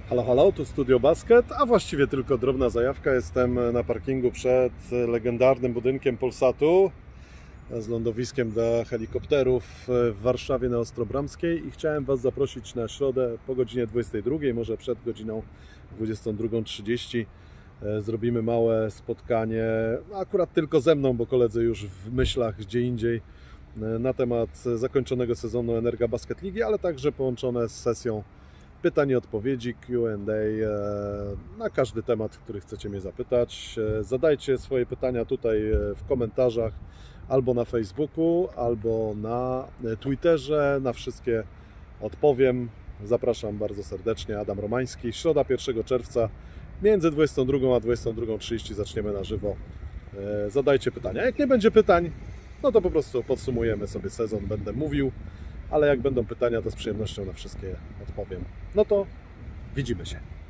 Halo, halo, tu Studio Basket, a właściwie tylko drobna zajawka. Jestem na parkingu przed legendarnym budynkiem Polsatu z lądowiskiem dla helikopterów w Warszawie na Ostrobramskiej i chciałem Was zaprosić na środę po godzinie 22, może przed godziną 22:30. Zrobimy małe spotkanie, akurat tylko ze mną, bo koledzy już w myślach gdzie indziej, na temat zakończonego sezonu Energa Basket Ligi, ale także połączone z sesją pytań i odpowiedzi, Q&A na każdy temat, który chcecie mnie zapytać. Zadajcie swoje pytania tutaj w komentarzach albo na Facebooku, albo na Twitterze. Na wszystkie odpowiem. Zapraszam bardzo serdecznie. Adam Romański. Środa 1 czerwca między 22 a 22:30 zaczniemy na żywo. Zadajcie pytania. Jak nie będzie pytań, no to po prostu podsumujemy sobie sezon, będę mówił. Ale jak będą pytania, to z przyjemnością na wszystkie odpowiem. No to widzimy się.